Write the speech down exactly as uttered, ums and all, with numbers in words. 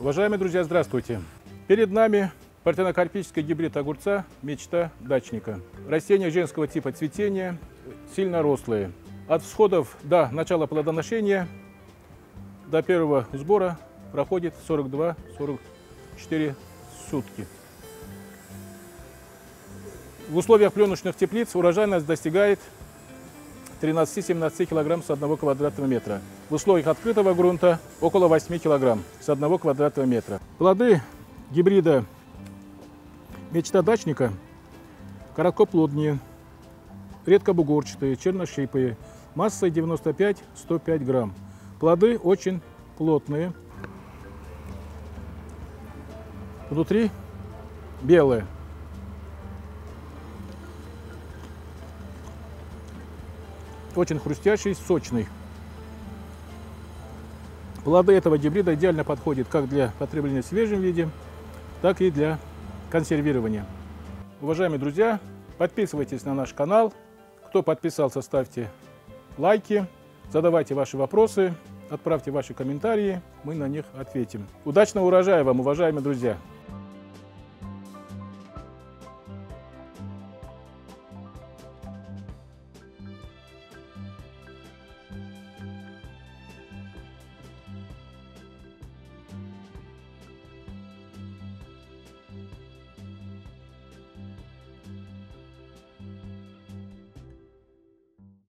Уважаемые друзья, здравствуйте! Перед нами партенокарпический гибрид огурца «Мечта дачника». Растения женского типа цветения, сильно рослые. От всходов до начала плодоношения, до первого сбора проходит сорок два — сорок четыре сутки. В условиях пленочных теплиц урожайность достигает тринадцати-семнадцати килограмм с одного квадратного метра. В условиях открытого грунта около восьми килограмм с одного квадратного метра. Плоды гибрида «Мечта дачника» короткоплодные, редкобугорчатые, черношипые, массой девяносто пять — сто пять грамм. Плоды очень плотные, внутри белые. Очень хрустящий, сочный. Плоды этого гибрида идеально подходят как для потребления в свежем виде, так и для консервирования. Уважаемые друзья, подписывайтесь на наш канал. Кто подписался, ставьте лайки, задавайте ваши вопросы, отправьте ваши комментарии, мы на них ответим. Удачного урожая вам, уважаемые друзья!